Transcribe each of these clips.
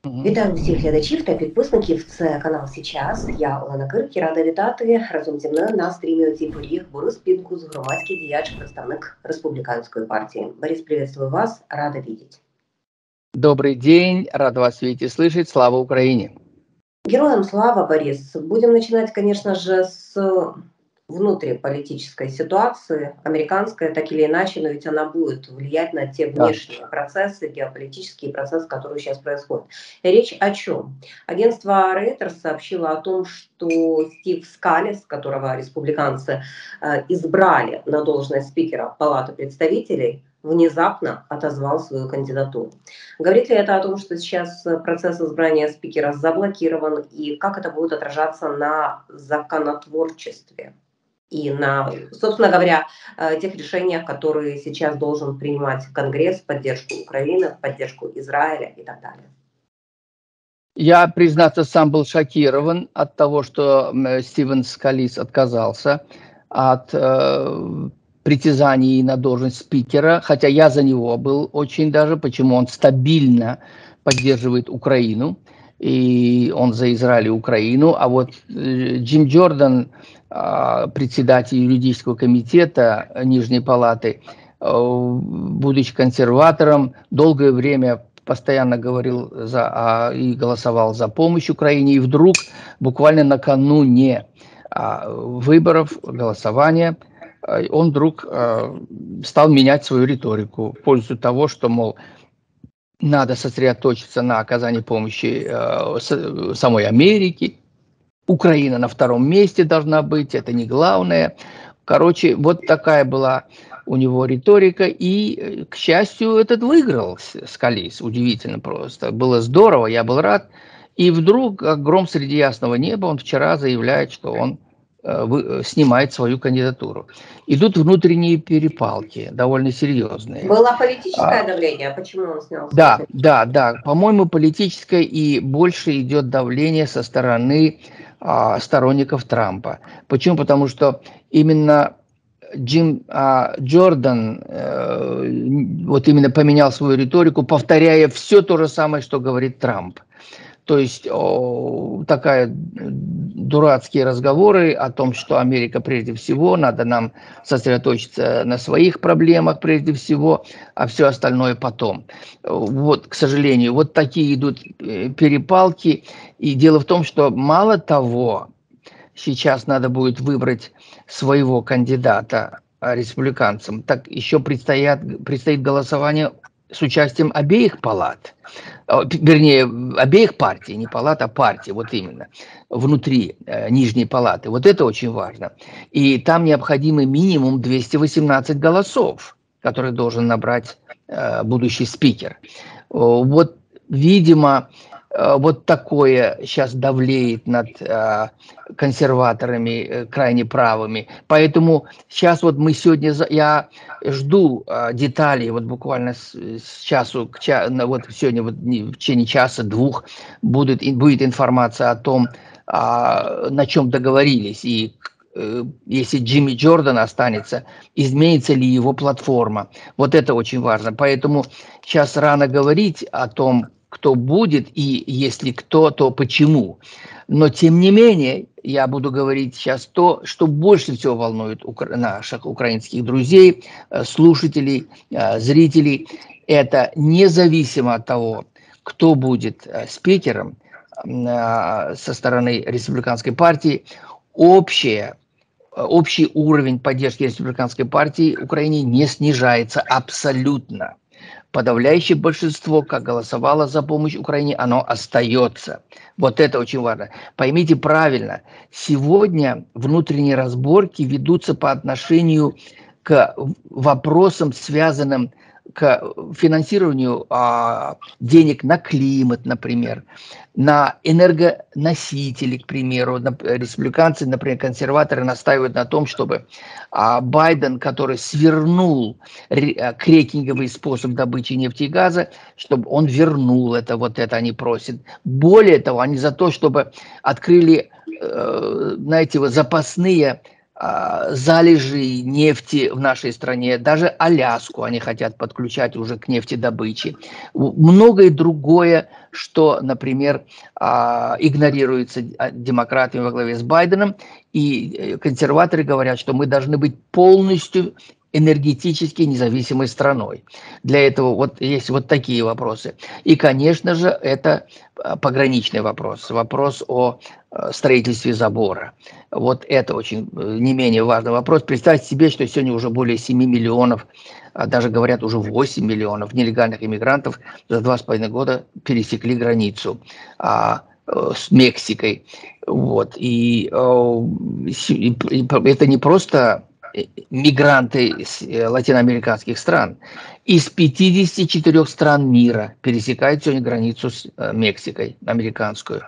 Мгм. Вітаю всіх глядачів та підписників. Це канал «Сейчас». Я Олена Кирик і рада вітати разом зі мною на стрімі у цій порі Борис Пінкус, громадський діяч, представник Республіканської партії. Борис, приветствую вас, рада видеть. Добрый день, рад вас видеть и слышать. Слава Украине! Героям слава, Борис. Будем начинать, конечно же, с внутриполитической ситуации, американская, так или иначе, но ведь она будет влиять на те внешние процессы, геополитические процессы, которые сейчас происходят. Речь о чем? Агентство Reuters сообщило о том, что Стив Скалис, которого республиканцы избрали на должность спикера Палаты представителей, внезапно отозвал свою кандидатуру. Говорит ли это о том, что сейчас процесс избрания спикера заблокирован, и как это будет отражаться на законотворчестве и на, собственно говоря, тех решениях, которые сейчас должен принимать Конгресс в поддержку Украины, в поддержку Израиля и так далее? Я, признаться, сам был шокирован от того, что Стивен Скалис отказался от притязаний на должность спикера, хотя я за него был очень даже, почему он стабильно поддерживает Украину, и он за Израиль и Украину, а вот Джим Джордан, председатель юридического комитета Нижней Палаты, будучи консерватором, долгое время постоянно говорил и голосовал за помощь Украине, и вдруг, буквально накануне выборов, голосования, он вдруг стал менять свою риторику в пользу того, что, мол, надо сосредоточиться на оказании помощи самой Америке, Украина на втором месте должна быть, это не главное. Короче, вот такая была у него риторика, и, к счастью, этот выиграл Скалис, удивительно просто. Было здорово, я был рад. И вдруг, как гром среди ясного неба, он вчера заявляет, что он снимает свою кандидатуру. Идут внутренние перепалки, довольно серьезные. Было политическое давление, а почему он снял? Да. По-моему, политическое, и больше идет давление со стороны сторонников Трампа. Почему? Потому что именно Джим Джордан вот именно поменял свою риторику, повторяя все то же самое, что говорит Трамп. То есть такая дурацкие разговоры о том, что Америка прежде всего, надо нам сосредоточиться на своих проблемах прежде всего, а все остальное потом. Вот, к сожалению, вот такие идут перепалки. И дело в том, что мало того, сейчас надо будет выбрать своего кандидата республиканцам, так еще предстоит голосование с участием обеих палат, вернее, обеих партий, не палат, а партий, вот именно, внутри Нижней палаты. Вот это очень важно. И там необходимы минимум 218 голосов, которые должен набрать будущий спикер. Вот, видимо, вот такое сейчас давлеет над консерваторами крайне правыми. Поэтому сейчас вот мы сегодня, я жду деталей, вот буквально с часу, вот сегодня вот в течение часа-двух будет информация о том, на чем договорились, и если Джимми Джордан останется, изменится ли его платформа. Вот это очень важно. Поэтому сейчас рано говорить о том, кто будет, и если кто, то почему. Но, тем не менее, я буду говорить сейчас то, что больше всего волнует наших украинских друзей, слушателей, зрителей. Это независимо от того, кто будет спикером со стороны республиканской партии, общий уровень поддержки республиканской партии Украине не снижается абсолютно. Подавляющее большинство, как голосовало за помощь Украине, оно остается. Вот это очень важно. Поймите правильно, сегодня внутренние разборки ведутся по отношению к вопросам, связанным к финансированию денег на климат, например, на энергоносители, к примеру. Республиканцы, например, консерваторы настаивают на том, чтобы Байден, который свернул крекинговый способ добычи нефти и газа, чтобы он вернул это, вот это они просят. Более того, они за то, чтобы открыли, знаете, запасные залежи нефти в нашей стране, даже Аляску они хотят подключать уже к нефтедобыче. Многое другое, что, например, игнорируется демократами во главе с Байденом, и консерваторы говорят, что мы должны быть полностью энергетически независимой страной. Для этого вот есть вот такие вопросы. И, конечно же, это пограничный вопрос, вопрос о строительстве забора. Вот это очень не менее важный вопрос. Представьте себе, что сегодня уже более 7 миллионов, даже говорят уже 8 миллионов нелегальных иммигрантов за 2,5 года пересекли границу с Мексикой. Вот. И это не просто мигранты из латиноамериканских стран. Из 54 стран мира пересекают сегодня границу с Мексикой, американскую.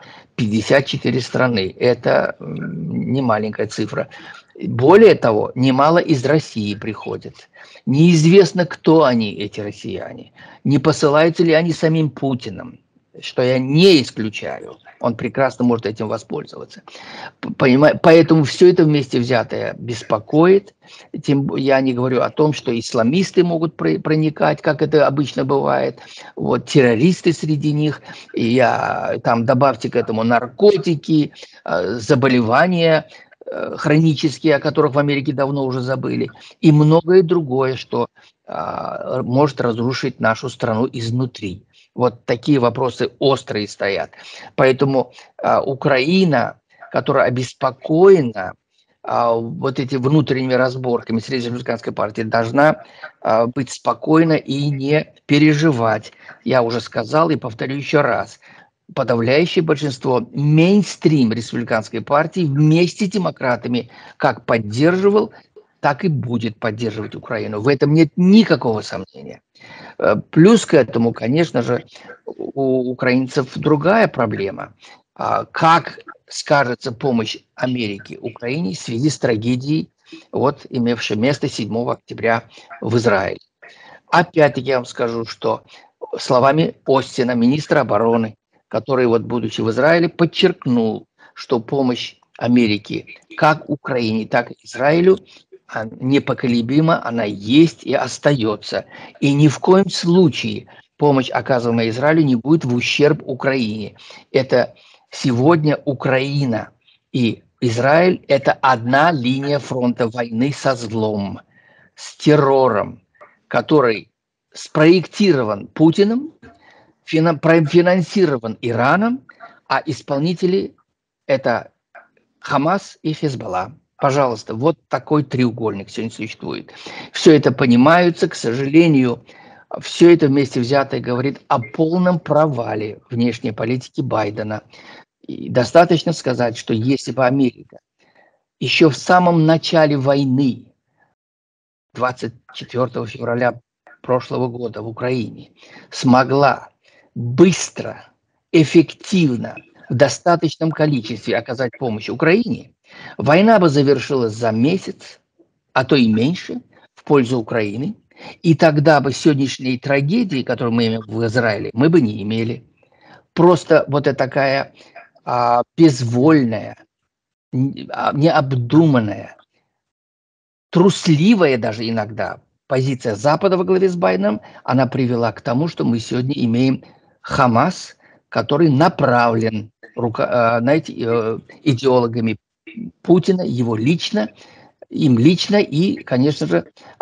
54 страны. Это не маленькая цифра. Более того, немало из России приходят. Неизвестно, кто они, эти россияне. Не посылаются ли они самим Путиным, что я не исключаю. Он прекрасно может этим воспользоваться. Поэтому все это вместе взятое беспокоит. Я не говорю о том, что исламисты могут проникать, как это обычно бывает. Вот, террористы среди них. И там добавьте к этому наркотики, заболевания хронические, о которых в Америке давно уже забыли. И многое другое, что может разрушить нашу страну изнутри. Вот такие вопросы острые стоят. Поэтому Украина, которая обеспокоена вот этими внутренними разборками с республиканской партией, должна быть спокойна и не переживать. Я уже сказал и повторю еще раз. Подавляющее большинство, мейнстрим республиканской партии вместе с демократами как поддерживал, так и будет поддерживать Украину. В этом нет никакого сомнения. Плюс к этому, конечно же, у украинцев другая проблема. Как скажется помощь Америки Украине в связи с трагедией, вот, имевшей место 7 октября в Израиле. Опять-таки я вам скажу, что словами Остина, министра обороны, который, вот, будучи в Израиле, подчеркнул, что помощь Америки как Украине, так и Израилю непоколебима, она есть и остается. И ни в коем случае помощь, оказываемая Израилю, не будет в ущерб Украине. Это сегодня Украина и Израиль – это одна линия фронта войны со злом, с террором, который спроектирован Путиным, финансирован Ираном, а исполнители – это Хамас и Хезболла. Пожалуйста, вот такой треугольник сегодня существует. Все это понимаются, к сожалению, все это вместе взятое говорит о полном провале внешней политики Байдена. И достаточно сказать, что если бы Америка еще в самом начале войны, 24 февраля прошлого года в Украине, смогла быстро, эффективно, в достаточном количестве оказать помощь Украине, война бы завершилась за месяц, а то и меньше, в пользу Украины. И тогда бы сегодняшней трагедии, которую мы имеем в Израиле, мы бы не имели. Просто вот это такая безвольная, необдуманная, трусливая даже иногда позиция Запада во главе с Байденом, она привела к тому, что мы сегодня имеем Хамас, который направлен идеологами Путина, его лично, им лично и, конечно же,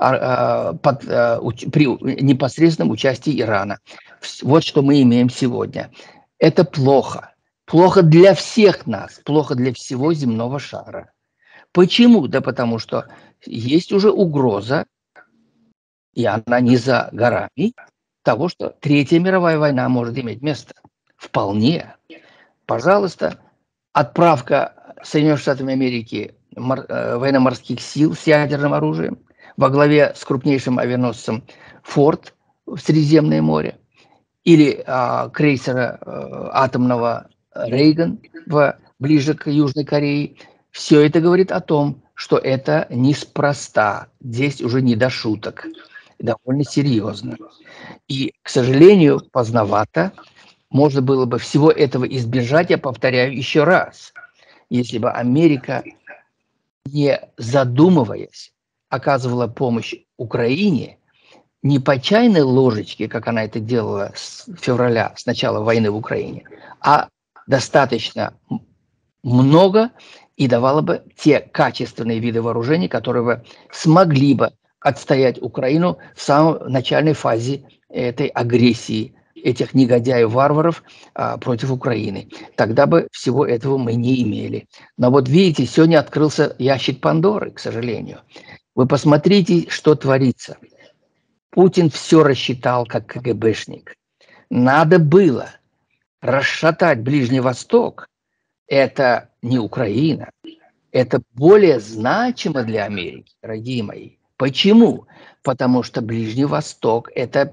при непосредственном участии Ирана. Вот что мы имеем сегодня. Это плохо. Плохо для всех нас, плохо для всего земного шара. Почему? Да потому что есть уже угроза, и она не за горами, того, что Третья мировая война может иметь место. Вполне. Пожалуйста, отправка Соединенных Штатов Америки военно-морских сил с ядерным оружием во главе с крупнейшим авианосцем «Форд» в Средиземное море или крейсера атомного «Рейган» ближе к Южной Корее. Все это говорит о том, что это неспроста. Здесь уже не до шуток. Довольно серьезно. И, к сожалению, поздновато. Можно было бы всего этого избежать, я повторяю еще раз, если бы Америка не задумываясь, оказывала помощь Украине не по чайной ложечке, как она это делала с февраля, с начала войны в Украине, а достаточно много и давала бы те качественные виды вооружений, которые бы смогли бы отстоять Украину в самой начальной фазе этой агрессии этих негодяев-варваров против Украины. Тогда бы всего этого мы не имели. Но вот видите, сегодня открылся ящик Пандоры, к сожалению. Вы посмотрите, что творится. Путин все рассчитал как КГБшник. Надо было расшатать Ближний Восток. Это не Украина. Это более значимо для Америки, дорогие мои. Почему? Потому что Ближний Восток – это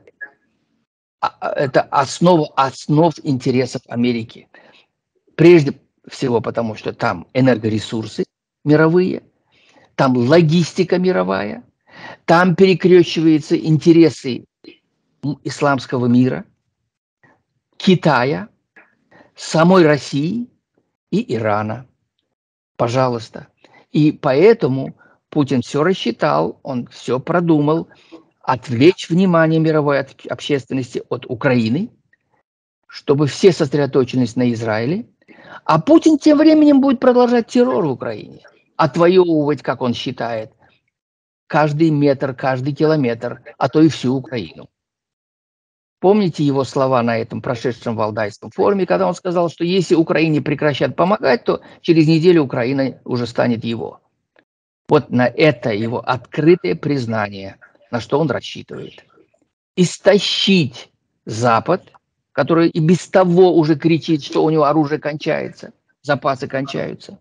основа основ интересов Америки. Прежде всего потому, что там энергоресурсы мировые, там логистика мировая, там перекрещиваются интересы исламского мира, Китая, самой России и Ирана. Пожалуйста. И поэтому Путин все рассчитал, он все продумал, отвлечь внимание мировой общественности от Украины, чтобы все сосредоточились на Израиле, а Путин тем временем будет продолжать террор в Украине, отвоевывать, как он считает, каждый метр, каждый километр, а то и всю Украину. Помните его слова на этом прошедшем Валдайском форуме, когда он сказал, что если Украине прекращат помогать, то через неделю Украина уже станет его. Вот на это его открытое признание, на что он рассчитывает. Истощить Запад, который и без того уже кричит, что у него оружие кончается, запасы кончаются.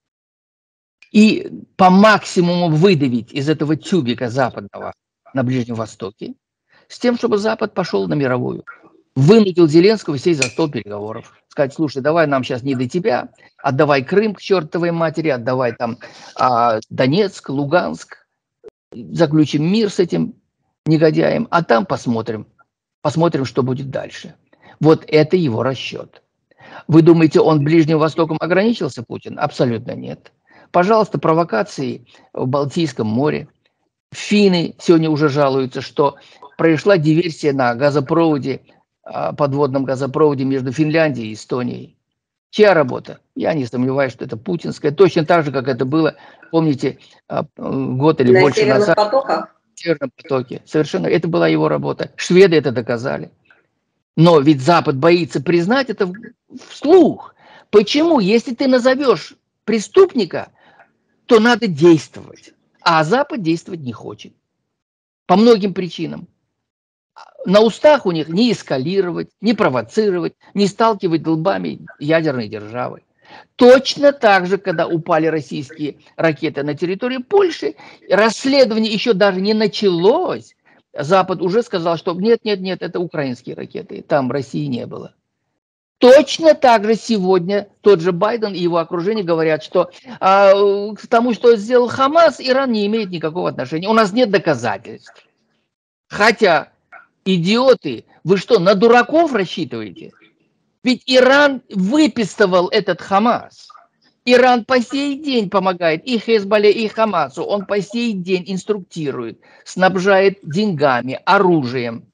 И по максимуму выдавить из этого тюбика западного на Ближнем Востоке, с тем, чтобы Запад пошел на мировую. Вынудил Зеленского сесть за стол переговоров. Сказать, слушай, давай нам сейчас не до тебя, отдавай Крым к чертовой матери, отдавай там Донецк, Луганск, заключим мир с этим негодяем, а там посмотрим, что будет дальше. Вот это его расчет. Вы думаете, он Ближним Востоком ограничился, Путин? Абсолютно нет. Пожалуйста, провокации в Балтийском море. Финны сегодня уже жалуются, что произошла диверсия на газопроводе, подводном газопроводе между Финляндией и Эстонией. Чья работа? Я не сомневаюсь, что это путинская. Точно так же, как это было, помните, год или больше назад. На Северном потоке. Совершенно. Это была его работа. Шведы это доказали. Но ведь Запад боится признать это вслух. Почему? Если ты назовешь преступника, то надо действовать. А Запад действовать не хочет. По многим причинам. На устах у них не эскалировать, не провоцировать, не сталкивать лбами ядерной державы. Точно так же, когда упали российские ракеты на территории Польши, расследование еще даже не началось. Запад уже сказал, что нет, это украинские ракеты, там России не было. Точно так же сегодня тот же Байден и его окружение говорят, что к тому, что сделал Хамас, Иран не имеет никакого отношения. У нас нет доказательств. Хотя, идиоты, вы что, на дураков рассчитываете? Ведь Иран выпистывал этот Хамас. Иран по сей день помогает и Хезболле, и Хамасу. Он по сей день инструктирует, снабжает деньгами, оружием.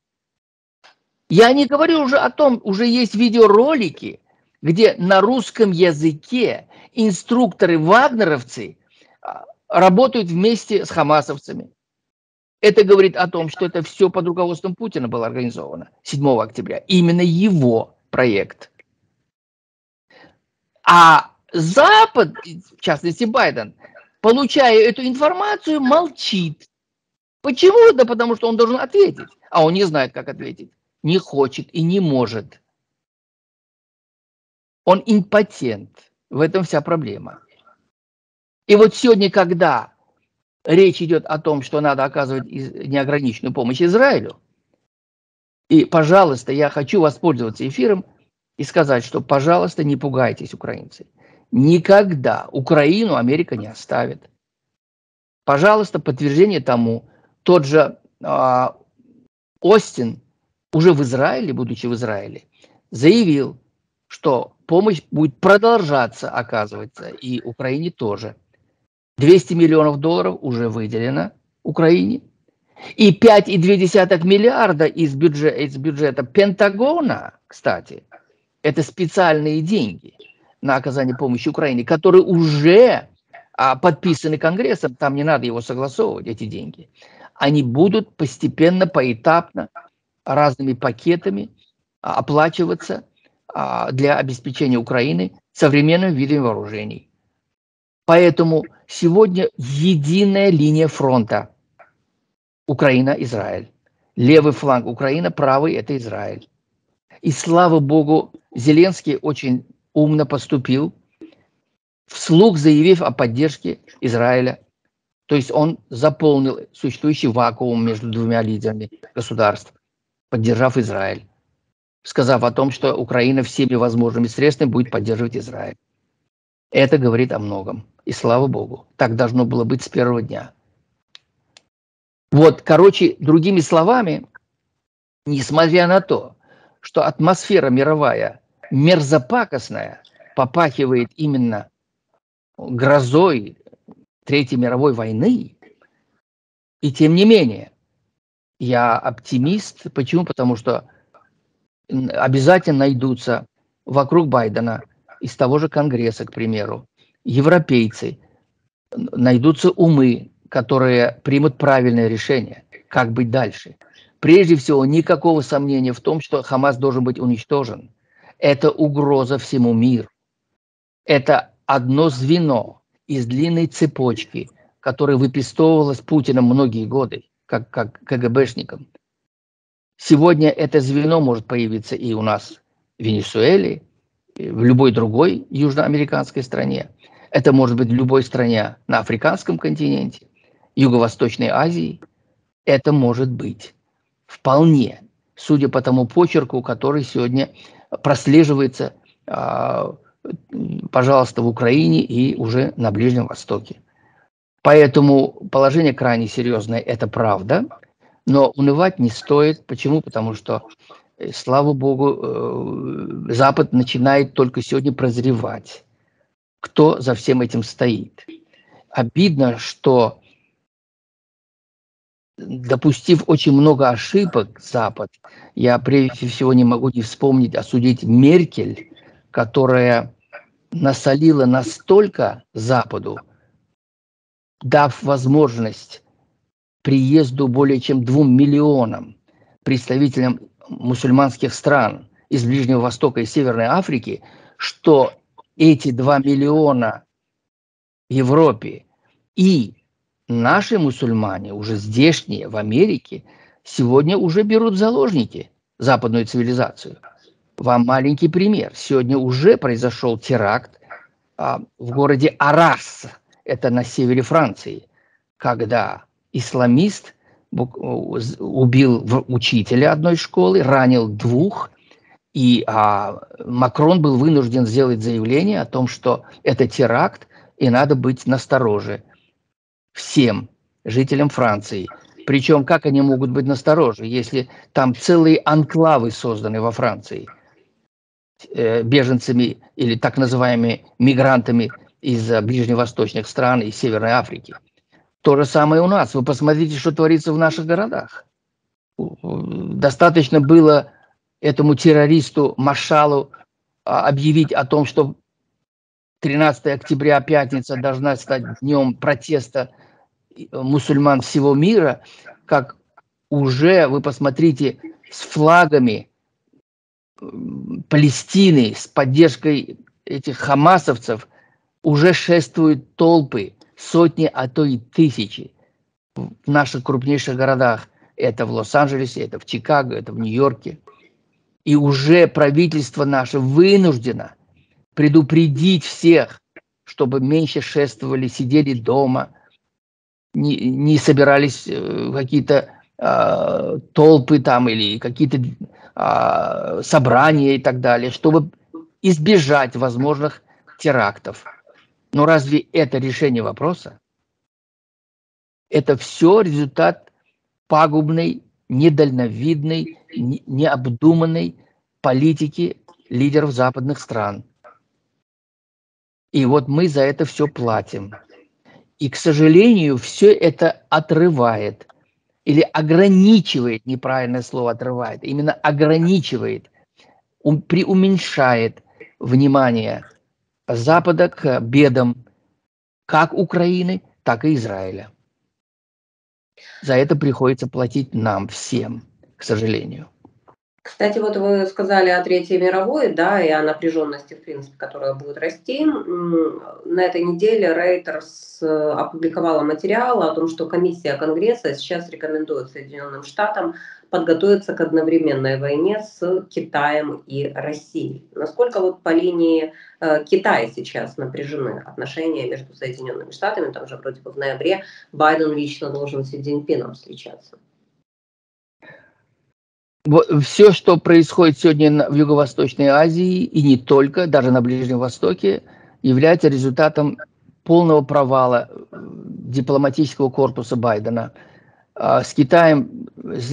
Я не говорю уже о том, уже есть видеоролики, где на русском языке инструкторы-вагнеровцы работают вместе с хамасовцами. Это говорит о том, что это все под руководством Путина было организовано 7 октября. Именно его проект. А Запад, в частности Байден, получая эту информацию, молчит. Почему? Да потому что он должен ответить, а он не знает, как ответить. Не хочет и не может. Он импотент. В этом вся проблема. И вот сегодня, когда речь идет о том, что надо оказывать неограниченную помощь Израилю, и, пожалуйста, я хочу воспользоваться эфиром и сказать, что, пожалуйста, не пугайтесь, украинцы. Никогда Украину Америка не оставит. Пожалуйста, подтверждение тому, тот же Остин, уже в Израиле, будучи в Израиле, заявил, что помощь будет продолжаться оказываться, и Украине тоже. 200 миллионов долларов уже выделено Украине. И 5,2 миллиарда из бюджета Пентагона, кстати, это специальные деньги на оказание помощи Украине, которые уже подписаны Конгрессом, там не надо его согласовывать, эти деньги. Они будут постепенно, поэтапно, разными пакетами оплачиваться для обеспечения Украины современными видами вооружений. Поэтому сегодня единая линия фронта Украина-Израиль. Левый фланг Украина, правый – это Израиль. И слава богу, Зеленский очень умно поступил, вслух заявив о поддержке Израиля. То есть он заполнил существующий вакуум между двумя лидерами государств, поддержав Израиль, сказав о том, что Украина всеми возможными средствами будет поддерживать Израиль. Это говорит о многом. И слава богу, так должно было быть с первого дня. Вот, короче, другими словами, несмотря на то, что атмосфера мировая мерзопакостная, попахивает именно грозой Третьей мировой войны, и тем не менее, я оптимист. Почему? Потому что обязательно найдутся вокруг Байдена из того же Конгресса, к примеру, европейцы, найдутся умы, которые примут правильное решение, как быть дальше. Прежде всего, никакого сомнения в том, что Хамас должен быть уничтожен. Это угроза всему миру. Это одно звено из длинной цепочки, которая выпистовывалась Путиным многие годы, как КГБшником. Сегодня это звено может появиться и у нас в Венесуэле, в любой другой южноамериканской стране. Это может быть в любой стране на африканском континенте, Юго-Восточной Азии. Это может быть вполне, судя по тому почерку, который сегодня прослеживается, пожалуйста, в Украине и уже на Ближнем Востоке. Поэтому положение крайне серьезное, это правда, но унывать не стоит. Почему? Потому что, слава богу, Запад начинает только сегодня прозревать, кто за всем этим стоит. Обидно, что, допустив очень много ошибок, Запад, я прежде всего не могу не вспомнить, осудить Меркель, которая насолила настолько Западу, дав возможность приезду более чем 2 миллионам представителям мусульманских стран из Ближнего Востока и Северной Африки, что эти 2 миллиона в Европе и наши мусульмане, уже здешние, в Америке, сегодня уже берут в заложники западную цивилизацию. Вам маленький пример. Сегодня уже произошел теракт в городе Арас, это на севере Франции, когда исламист убил учителя одной школы, ранил 2, и Макрон был вынужден сделать заявление о том, что это теракт, и надо быть настороже всем жителям Франции. Причем, как они могут быть настороже, если там целые анклавы созданы во Франции беженцами или так называемыми мигрантами из ближневосточных стран и Северной Африки. То же самое у нас. Вы посмотрите, что творится в наших городах. Достаточно было этому террористу Машалу объявить о том, что 13 октября, пятница, должна стать днем протеста мусульман всего мира, как уже, вы посмотрите, с флагами Палестины, с поддержкой этих хамасовцев уже шествуют толпы, сотни, а то и тысячи в наших крупнейших городах. Это в Лос-Анджелесе, это в Чикаго, это в Нью-Йорке. И уже правительство наше вынуждено предупредить всех, чтобы меньше шествовали, сидели дома, не собирались какие-то толпы там или какие-то собрания и так далее, чтобы избежать возможных терактов. Но разве это решение вопроса? Это все результат пагубной, недальновидной, необдуманной политики лидеров западных стран. И вот мы за это все платим. И, к сожалению, все это отрывает или ограничивает, неправильное слово отрывает, именно ограничивает, преуменьшает внимание Запада к бедам как Украины, так и Израиля. За это приходится платить нам всем, к сожалению. Кстати, вот вы сказали о Третьей мировой, да, и о напряженности, в принципе, которая будет расти. На этой неделе Reuters опубликовала материал о том, что комиссия Конгресса сейчас рекомендует Соединенным Штатам подготовиться к одновременной войне с Китаем и Россией. Насколько вот по линии Китая сейчас напряжены отношения между Соединенными Штатами? Там же вроде бы в ноябре Байден лично должен с Си Цзиньпином встречаться. Все, что происходит сегодня в Юго-Восточной Азии и не только, даже на Ближнем Востоке, является результатом полного провала дипломатического корпуса Байдена. С Китаем,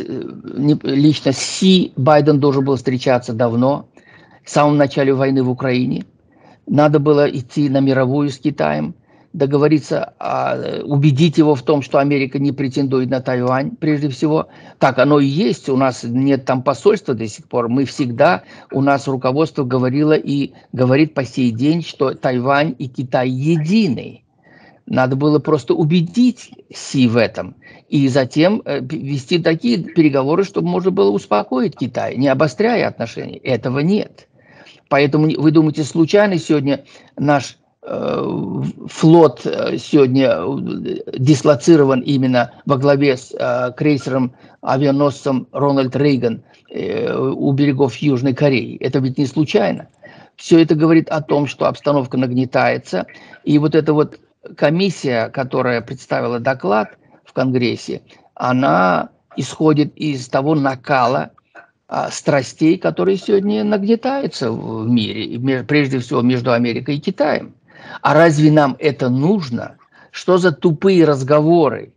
лично с Си Байден должен был встречаться давно, в самом начале войны в Украине. Надо было идти на мировую с Китаем, договориться, убедить его в том, что Америка не претендует на Тайвань, прежде всего. Так оно и есть, у нас нет там посольства до сих пор. У нас руководство говорило и говорит по сей день, что Тайвань и Китай едины. Надо было просто убедить Си в этом. И затем вести такие переговоры, чтобы можно было успокоить Китай, не обостряя отношения. Этого нет. Поэтому вы думаете, случайно сегодня наш флот сегодня дислоцирован именно во главе с крейсером-авианосцем Рональд Рейган у берегов Южной Кореи? Это ведь не случайно. Все это говорит о том, что обстановка нагнетается. И вот эта вот комиссия, которая представила доклад в Конгрессе, она исходит из того накала страстей, которые сегодня нагнетаются в мире, прежде всего между Америкой и Китаем. А разве нам это нужно? Что за тупые разговоры?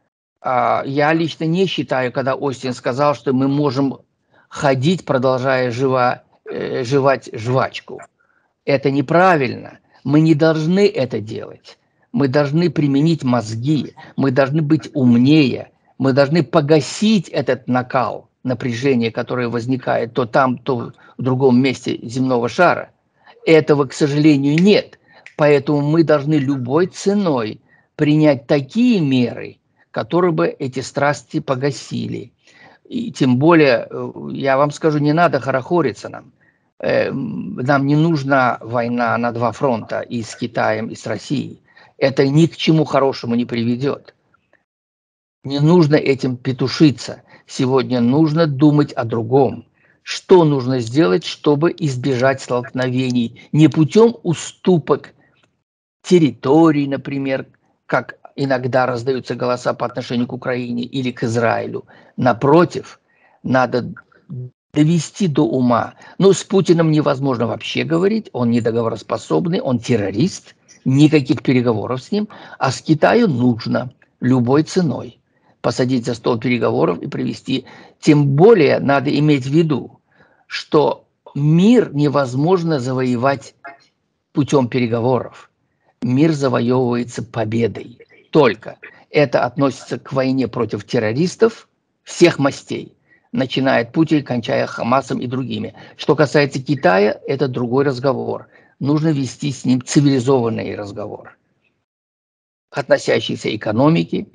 Я лично не считаю, когда Остин сказал, что мы можем ходить, продолжая жевать жвачку. Это неправильно. Мы не должны это делать. Мы должны применить мозги, мы должны быть умнее, мы должны погасить этот накал, напряжение, которое возникает то там, то в другом месте земного шара. Этого, к сожалению, нет. Поэтому мы должны любой ценой принять такие меры, которые бы эти страсти погасили. И тем более, я вам скажу, не надо хорохориться нам. Нам не нужна война на два фронта и с Китаем, и с Россией. Это ни к чему хорошему не приведет. Не нужно этим петушиться. Сегодня нужно думать о другом. Что нужно сделать, чтобы избежать столкновений? Не путем уступок территорий, например, как иногда раздаются голоса по отношению к Украине или к Израилю. Напротив, надо довести до ума. Но с Путиным невозможно вообще говорить, он недоговороспособный, он террорист, никаких переговоров с ним, а с Китаем нужно любой ценой посадить за стол переговоров и привести. Тем более надо иметь в виду, что мир невозможно завоевать путем переговоров. Мир завоевывается победой. Только это относится к войне против террористов всех мастей, начиная от Путина, кончая Хамасом и другими. Что касается Китая, это другой разговор. Нужно вести с ним цивилизованный разговор, относящийся к экономике,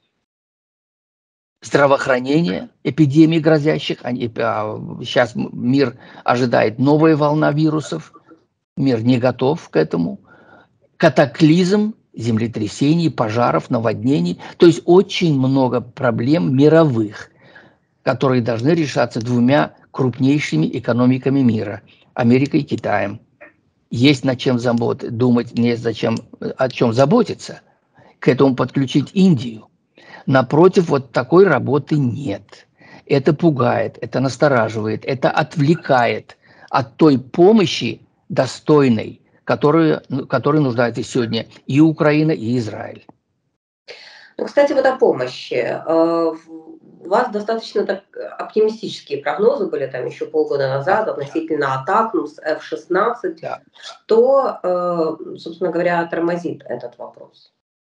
здравоохранения, эпидемий грозящих. Сейчас мир ожидает новая волна вирусов. Мир не готов к этому. Катаклизм, землетрясений, пожаров, наводнений. То есть очень много проблем мировых, которые должны решаться двумя крупнейшими экономиками мира – Америкой и Китаем. Есть над чем думать, не зачем, о чем заботиться. К этому подключить Индию. Напротив, вот такой работы нет. Это пугает, это настораживает, это отвлекает от той помощи достойной, которой нуждаются сегодня и Украина, и Израиль. Ну, кстати, вот о помощи. У вас достаточно так оптимистические прогнозы были там еще полгода назад относительно атак с F-16. Да. Что, собственно говоря, тормозит этот вопрос?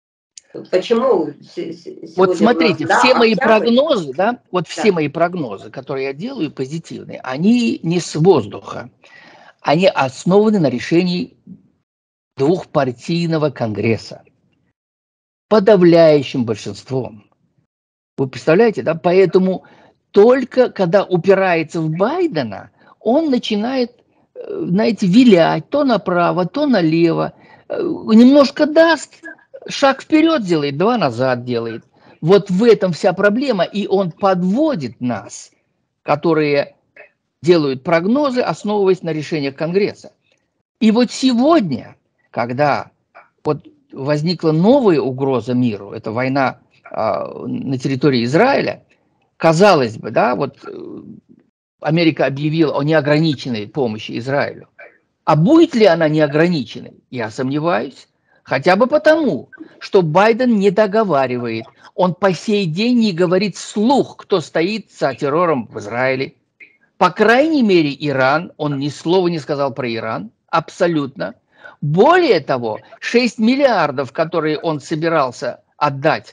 Почему Вот сегодня у нас, смотрите, да, все мои октябрь? прогнозы, да, вот все Да. мои прогнозы, которые я делаю, позитивные, они не с воздуха. Они основаны на решении двухпартийного конгресса подавляющим большинством. Вы представляете, да? Поэтому только когда упирается в Байдена, он начинает, знаете, вилять то направо, то налево. Немножко даст, шаг вперед делает, два назад делает. Вот в этом вся проблема, и он подводит нас, которые делают прогнозы, основываясь на решениях Конгресса. И вот сегодня, когда вот возникла новая угроза миру, это война на территории Израиля, казалось бы, да, вот Америка объявила о неограниченной помощи Израилю. А будет ли она неограниченной? Я сомневаюсь. Хотя бы потому, что Байден не договаривает. Он по сей день не говорит вслух, кто стоит за террором в Израиле. По крайней мере, Иран, он ни слова не сказал про Иран, абсолютно. Более того, 6 миллиардов, которые он собирался отдать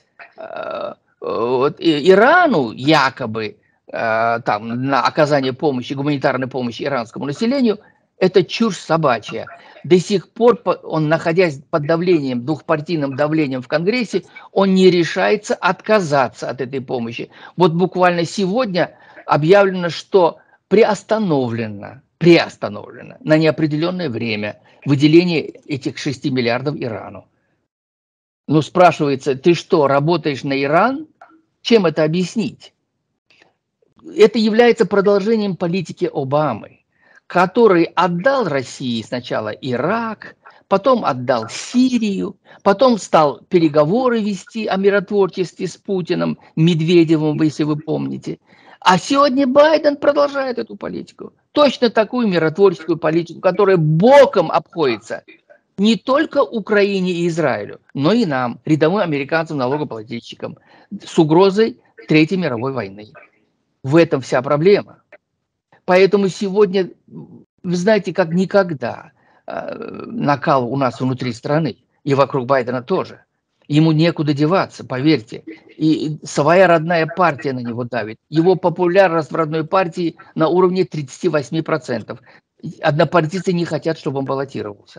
Ирану, якобы, там, на оказание помощи, гуманитарной помощи иранскому населению, это чушь собачья. До сих пор он, находясь под давлением, двухпартийным давлением в Конгрессе, он не решается отказаться от этой помощи. Вот буквально сегодня объявлено, что приостановлено на неопределенное время выделение этих 6 миллиардов Ирану. Ну, спрашивается, ты что, работаешь на Иран? Чем это объяснить? Это является продолжением политики Обамы, который отдал России сначала Ирак, потом отдал Сирию, потом стал переговоры вести о миротворчестве с Путиным, Медведевым, если вы помните. А сегодня Байден продолжает эту политику. Точно такую миротворческую политику, которая боком обходится не только Украине и Израилю, но и нам, рядовым американцам, налогоплательщикам, с угрозой Третьей мировой войны. В этом вся проблема. Поэтому сегодня, вы знаете, как никогда накал у нас внутри страны, и вокруг Байдена тоже. Ему некуда деваться, поверьте. И своя родная партия на него давит. Его популярность в родной партии на уровне 38%. Однопартийцы не хотят, чтобы он баллотировался.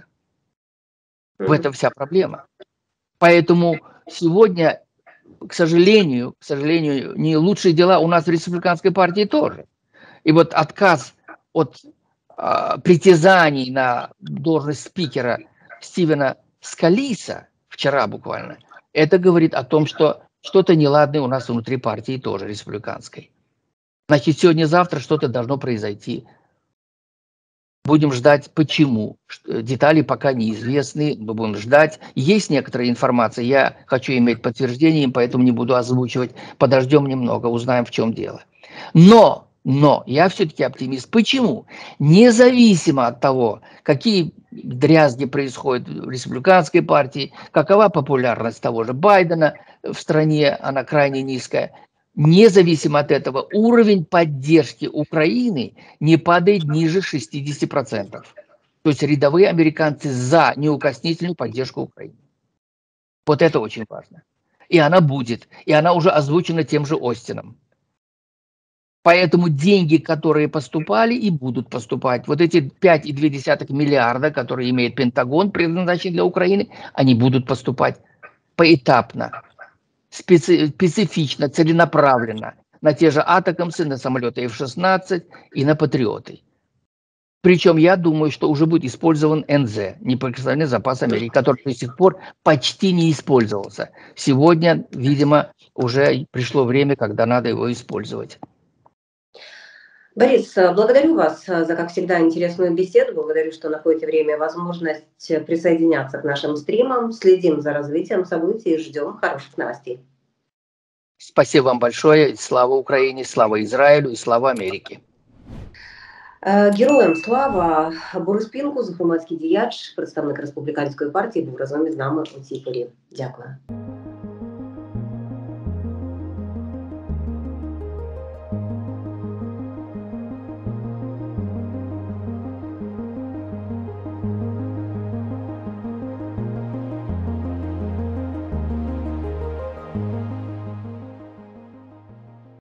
В этом вся проблема. Поэтому сегодня, к сожалению, не лучшие дела у нас в республиканской партии тоже. И вот отказ от притязаний на должность спикера Стивена Скалиса вчера буквально, это говорит о том, что что-то неладное у нас внутри партии тоже республиканской. Значит, сегодня-завтра что-то должно произойти. Будем ждать, почему. Детали пока неизвестны, мы будем ждать. Есть некоторая информация, я хочу иметь подтверждение, поэтому не буду озвучивать. Подождем немного, узнаем, в чем дело. Но я все-таки оптимист. Почему? Независимо от того, какие дрязги происходят в республиканской партии, какова популярность того же Байдена в стране, она крайне низкая. Независимо от этого, уровень поддержки Украины не падает ниже 60%. То есть рядовые американцы за неукоснительную поддержку Украины. Вот это очень важно. И она будет. И она уже озвучена тем же Остином. Поэтому деньги, которые поступали и будут поступать, вот эти 5,2 миллиарда, которые имеет Пентагон, предназначены для Украины, они будут поступать поэтапно, специфично, целенаправленно на те же атакамсы, на самолеты F-16 и на патриоты. Причем я думаю, что уже будет использован НЗ, неприкосновенный запас Америки, который до сих пор почти не использовался. Сегодня, видимо, уже пришло время, когда надо его использовать. Борис, благодарю вас за, как всегда, интересную беседу. Благодарю, что находите время и возможность присоединяться к нашим стримам. Следим за развитием событий и ждем хороших новостей. Спасибо вам большое. Слава Украине, слава Израилю и слава Америке. Героям слава. Борис Пінкус, громадський діяч, представник республіканської партії, був разом із нами у цій порі. Дякую.